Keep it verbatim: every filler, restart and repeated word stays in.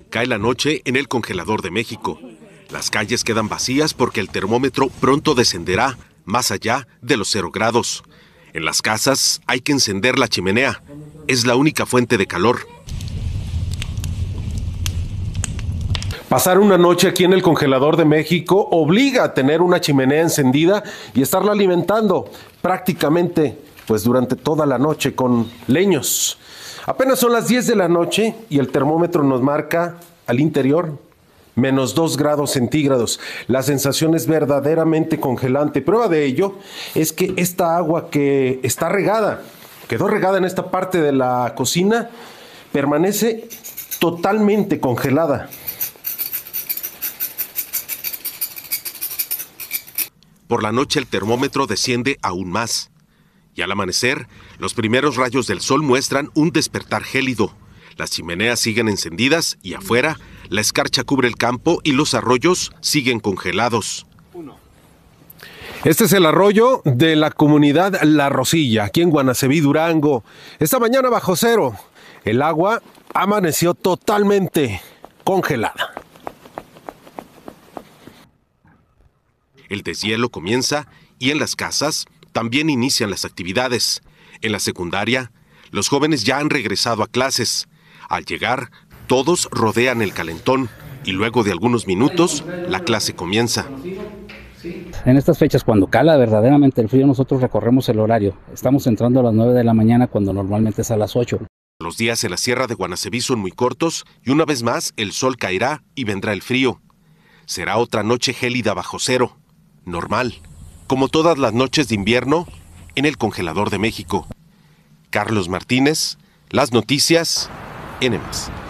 Cae la noche en el congelador de México. Las calles quedan vacías porque el termómetro pronto descenderá más allá de los cero grados. En las casas hay que encender la chimenea. Es la única fuente de calor. Pasar una noche aquí en el congelador de México obliga a tener una chimenea encendida y estarla alimentando prácticamente pues durante toda la noche con leños. Apenas son las diez de la noche y el termómetro nos marca al interior menos dos grados centígrados. La sensación es verdaderamente congelante. Prueba de ello es que esta agua que está regada, quedó regada en esta parte de la cocina, permanece totalmente congelada. Por la noche el termómetro desciende aún más. Y al amanecer, los primeros rayos del sol muestran un despertar gélido. Las chimeneas siguen encendidas y afuera, la escarcha cubre el campo y los arroyos siguen congelados. Este es el arroyo de la comunidad La Rosilla, aquí en Guanaceví, Durango. Esta mañana bajo cero, el agua amaneció totalmente congelada. El deshielo comienza y en las casas también inician las actividades. En la secundaria, los jóvenes ya han regresado a clases. Al llegar, todos rodean el calentón y luego de algunos minutos, la clase comienza. En estas fechas, cuando cala verdaderamente el frío, nosotros recorremos el horario. Estamos entrando a las nueve de la mañana cuando normalmente es a las ocho. Los días en la sierra de Guanaceví son muy cortos y una vez más el sol caerá y vendrá el frío. Será otra noche gélida bajo cero, normal, como todas las noches de invierno en el congelador de México. Carlos Martínez, Las Noticias, N más.